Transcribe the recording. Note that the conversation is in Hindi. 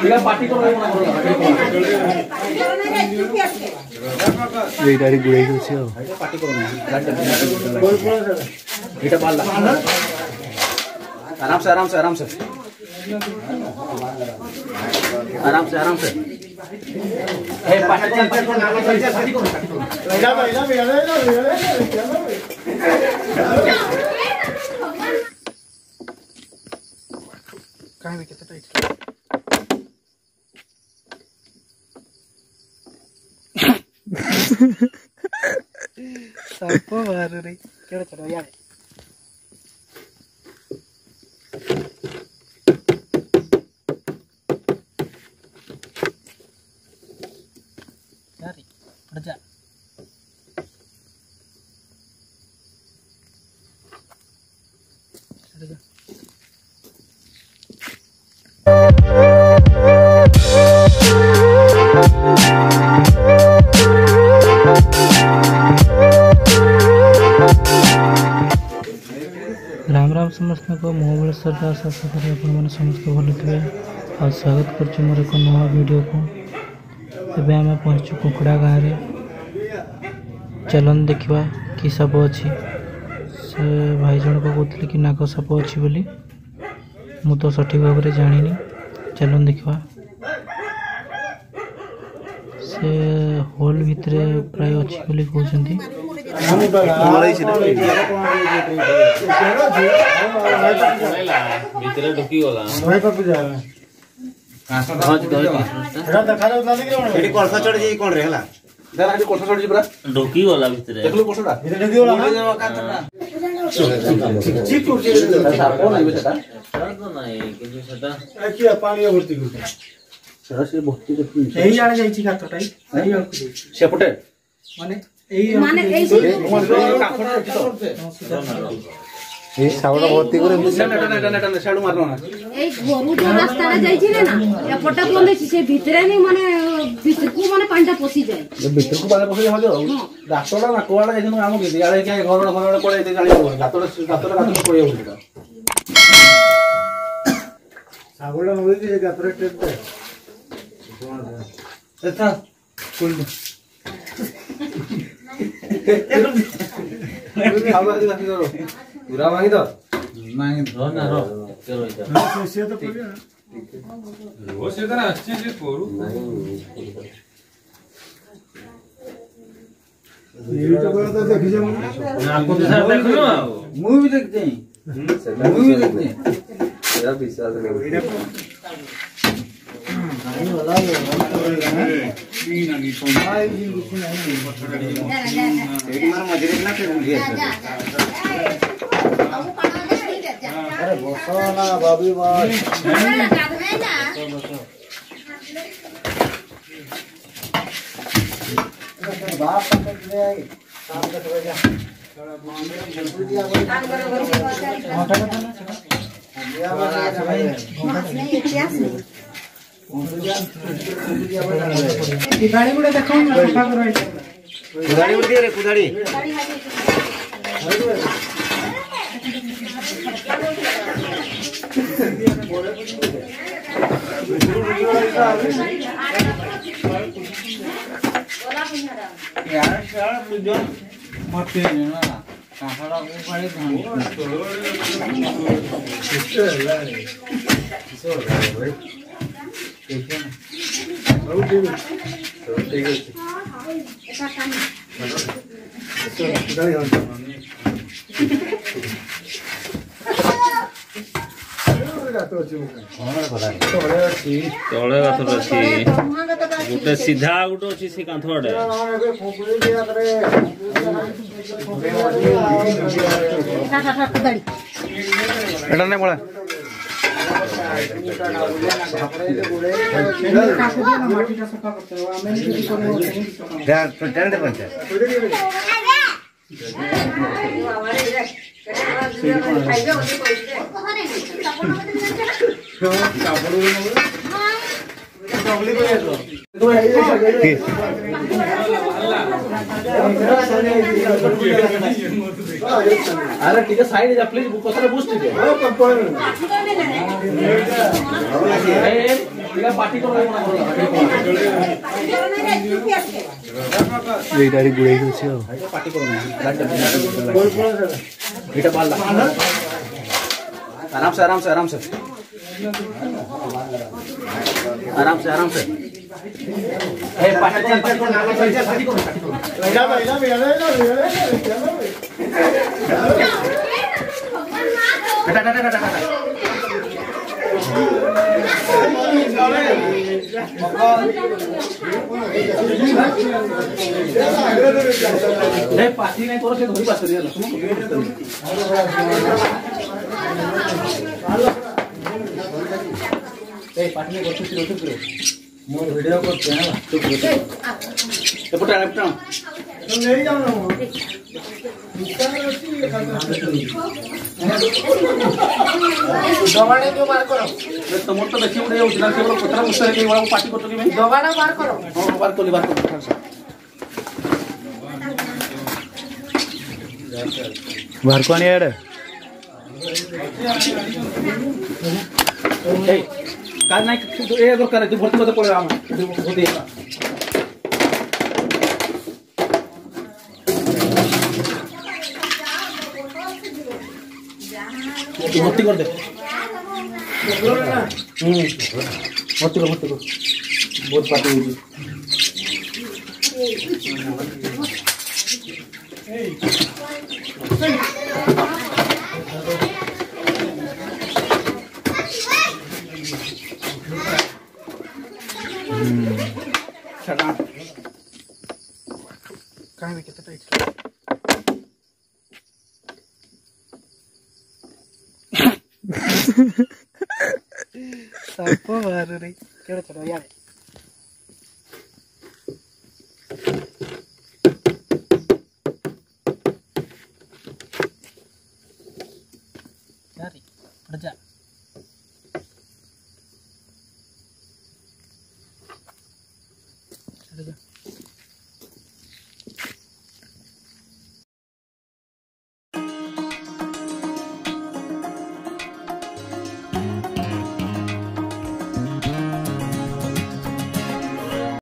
ये गाड़ी गुड़ाई होछि हो एटा पाला आराम से आराम से आराम से आराम से आराम से ए पाटी चल पाटी करो कहां भी कितना टाइट सापो मार रे केड़ा चढ़ो यार यार पड़ जा चढ़ जा राम राम समस्त को मोबाइल श्रद्धा आशा करें अपन समस्त भल थे आ स्वागत कर मोर एक नवा वीडियो को एवं आम पहुँचु कुकड़ा गाँव में चलन देखा कि साप अच्छी से भाई जन को कहते कि नाग साप अच्छी बोली मु तो सठिक भाव में जानी चलन देखा से होल भितर प्राय अच्छी बोली कहते ये सावड़ा भर्ती करे नेटा साडू मारनो ना ए गोरु जो रास्ता जाई छी ना एपटा कोले से भीतरे नहीं माने भीतर को माने पांडा पसी जाए ये भीतर को पानी पसी जाय गातोडा ना कोवाडा जाय हम के याले के घर पळे ते जानि गातोडा पळे होता सावड़ा होई के गातोडा टेप दे एथा कोल पूरा मांगी तो ना रो चलो इधर से तो पड़िया वो से करा अच्छे से कोरू ये तो बड़ा तो देख जा आपको तो सर देख लो मूवी देखते हैं मूवी देखते हैं तेरा विश्वास नहीं वाला नहीं सोना मजरे ना फिर अरे बसना बाबी भाई बाप तक ले आई काम कर रहा जा थोड़ा मामले जल्दी दिया गाड़ी गुड़ा देखो ना सफा करो कुदाड़ी उड़ रे कुदाड़ी यार शाला पूजो मत ना काफड़ा ऊपर धान तळे गात अछि गुटे सीधा गुटे अछि से कांथडे एटा नै बोला अरे ठीक है साइड जा प्लीज कथरे बुझ ठीक है पार्टी करो ये गाड़ी गुड़ाई होची हो पार्टी करो बेटा बाल आराम से आराम से आराम से आराम से आराम से पार्टी करो पार्टी नहीं करो से धोरी पास करिए पार्टी में करते फिरो फिरो मोर वीडियो करते हैं ना तो पुटा लेफ्ट तुम ले जाओ ना दबाड़े क्यों मार करो तमोर तो देखिए मुझे उतना केवल पत्रा मुस्तर के वाला पार्टी करते में दबाड़ा मार करो हां बार तो बाहर को नहीं यार ए काज नाही तू ए अगर करे तू भरती मध्ये पडे आम होते भर्ती कर दे भर्ती कर बहुत पार्टी होगी काय में कितना टाइट सापो मारो रे केड़ा चलो यार यार पड़ जा